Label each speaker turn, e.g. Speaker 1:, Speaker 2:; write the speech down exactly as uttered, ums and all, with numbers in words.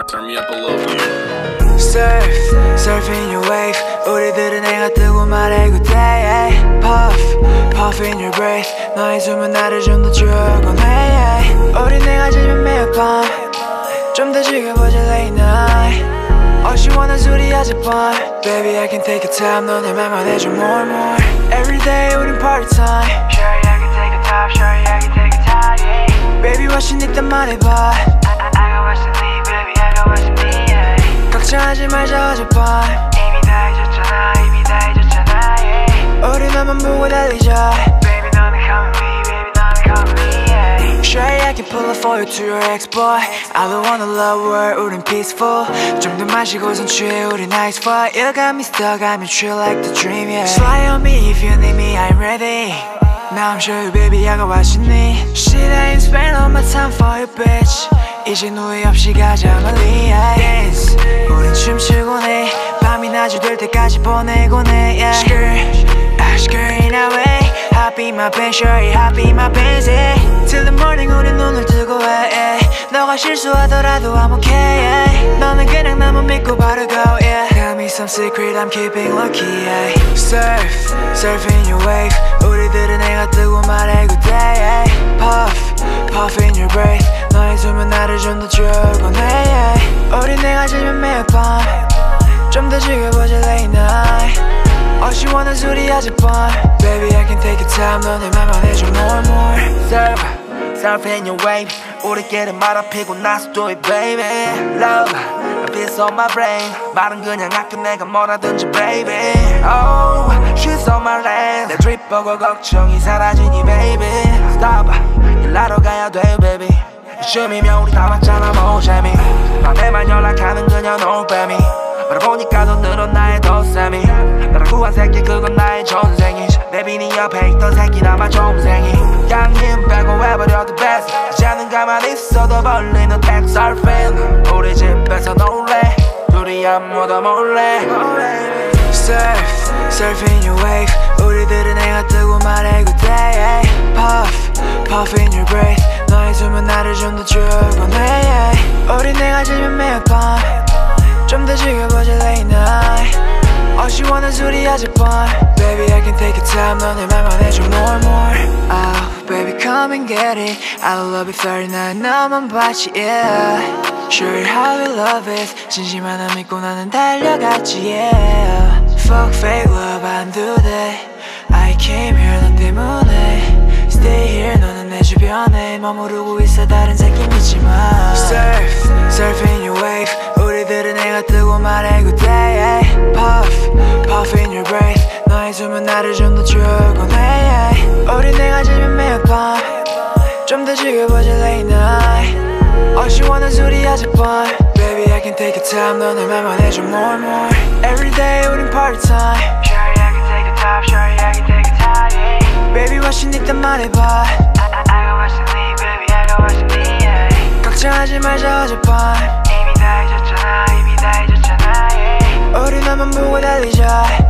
Speaker 1: Turn me up a little bit.
Speaker 2: Surf, surfing your wave. 우리들은 해가 뜨고 말해 good day. Puff, puff in your breath. 너의 숨은 나를 좀 더 죽어내. 우린 내가 지면 매일 밤 좀 더 즐겨보자 late night. All she wanna 술이 어젯밤. Baby I can take your time. 너 내 맘만 해줘 more more. Every day 우린 party time. Sure I can take a top. Sure I can take a top. Yeah. Baby what you need 단 말해봐. I, I, I got what you need baby. I got what you need. Yeah. 걱정하지 말자 어젯밤. 이미 다 해줬잖아 이미 다 해줬잖아. Yeah. 우리 너만 보고 달리자. Baby 너는 come with me. Baby 너는 come with me. Yeah. Sure I can pull up for you to your ex-boy. I don't wanna love world 우린 peaceful. 좀 더 마시고선 취해 우린 nice for. You got me stuck I'm in chill like the dream. Yeah. Slide on me if you need me I'm ready. Now I'm sure you baby I got what you need. Shit I ain't spend all my time for you bitch. 이제 후회 없이 가자 멀리. Dance 우린 춤추곤 해. 밤이 낮이 될 때까지 보내곤 해. Yeah. Skirt, ah, skirt in our way. Hop in my pants, sure hop in my pants. Yeah. Till the morning 우린 눈을 뜨고 해. Yeah. 너가 실수하더라도 I'm okay. Yeah. 너는 그냥 나만 믿고 바로 go. Yeah. Got me some secret I'm keeping low key. Yeah. Surf, surfing your wave. 우리들은 해가 뜨고 말해 good day. Yeah. Puff, puff in your breath. 너의 숨은 나를 좀 더 죽어내. Yeah. 우린 내가 지면 매일 밤 좀 더 즐겨보자 late night. All she wanna 술이 어젯밤. Baby I can take your time. 너 내 맘만 해줘 more more.
Speaker 3: Surf, surf in your wave. 우리끼리 말아 피고 나서 do it baby. Love, a piece of my brain. 말은 그냥 아껴 내가 뭐라든지 baby. Oh, she's on my lane. 내 drip 보고 걱정이 사라지니 baby. Stop, 일하러 가야 돼 baby. 쯤이면 우리 다 맞잖아 뭐 재미. 밤에만 연락하는 그녀 no baby. 말해보니까 더 늘어 나의 덧셈이. 나를 구한 새끼 그건 나의 전생이지. Baby 네 옆에 있던 새끼 나만 좀생이. 양힘 빼고 해버려도 best. 이제는 가만히 있어도 벌리는 text surfing. 우리 집에서 놀래 둘이 아무도 몰래.
Speaker 2: Surf, surfing your wave. 우리들은 해가 뜨고 말해 good day. Puff, puff in your breath. 너의 숨은 나를 좀 더 죽어내. Yeah. 우린 내가 지면 매일 밤 좀 더 즐겨보자 late night. All she wanna 술이 어젯밤. Baby I can take your time. 너 내 맘만 해줘 more more. Oh baby come and get it. I love it thirty 난 너만 봤지 yeah. Sure how you love it. 진심 하나 믿고 나는 달려갔지 yeah. Fuck fake love 안 do that. I came here 너 때문에. Stay here 너는 내 주변에 머무르고 있어 다른 새끼 믿지 마. Surf, surf in your wave. 우리들은 해가 뜨고 말해 good day. Puff, puff in your breath. 너의 숨은 나를 좀 더 죽어내. Yeah. 우린 내가 지면 매일 밤 좀 더 즐겨보자 late night. All she wanna 술이 어젯밤. Baby I can take your time. 너 내 맘만 해줘 more more. Every day 우린 party time. Sure I can take a top. Sure I can take a top. Yeah. Baby what you need 단 말해봐. I, I, I got what you need baby. I got what you need. Yeah. 걱정하지 말자 어젯밤. 이미 다 해줬잖아 이미 다 해줬잖아. Yeah. 우리 너만 보고 달리자.